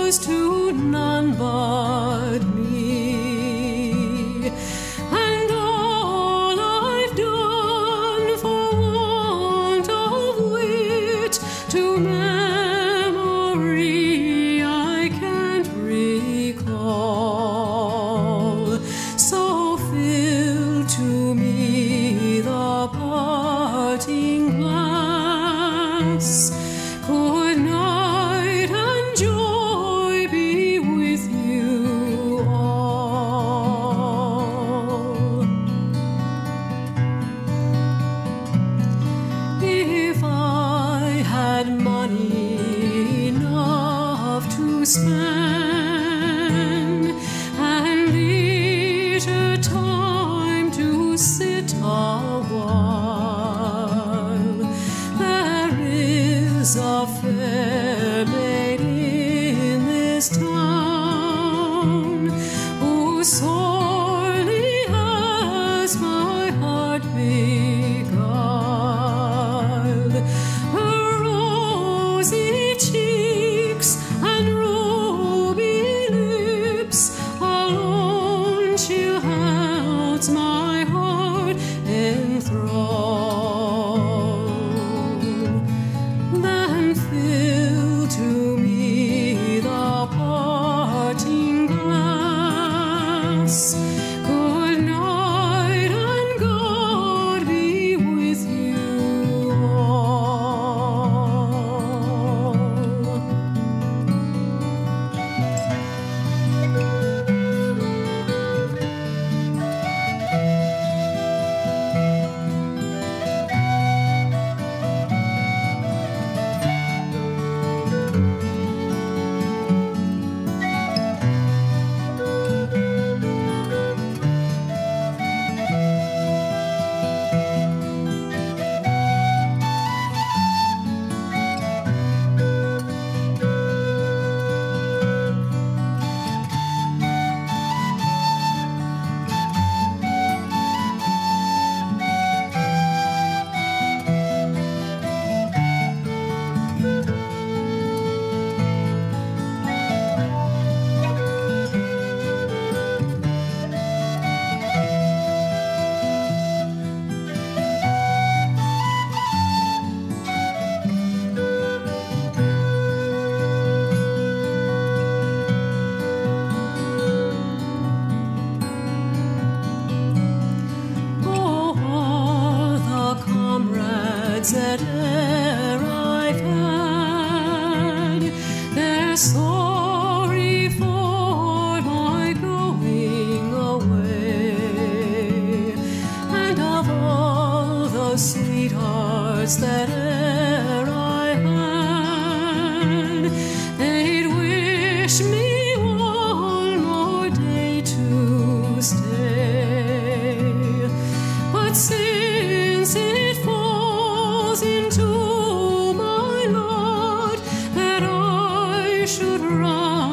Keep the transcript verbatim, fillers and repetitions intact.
was to none but me, and all I've done for want of wit to memory I can't recall. So fill to me the parting glass. Good night and joy be with you all. If I had money enough to spend and leisure time to sit a while, there is a fair maid in this town who sorely has my heart beguiled. Her rosy cheeks and ruby lips alone she holds my heart enthralled. Then fill to me the parting glass. Good night and God be with you all. That e'er I've had, they're sorry for my going away, and of all the sweethearts that e'er I had, they'd wish me one more day to stay. But since it falls into my lot that I should run